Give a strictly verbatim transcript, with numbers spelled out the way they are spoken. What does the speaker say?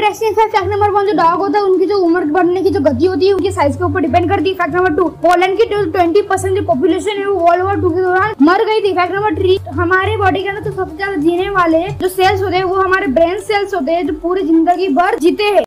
Interesting fact number one, जो dog होता है उनकी जो उम्र बढ़ने की जो गति होती है उनकी साइज के ऊपर डिपेंड करती है। फैक्ट नंबर टू, पोलैंड की जो ट्वेंटी परसेंट जो पॉपुलेशन है वो वर्ल्ड वॉर टू के दौरान मर गई थी। फैक्ट नंबर थ्री, हमारे बॉडी के अंदर तो सबसे ज्यादा जीने वाले जो सेल्स होते हैं वो हमारे ब्रेन सेल्स होते हैं जो पूरी जिंदगी भर जीते हैं।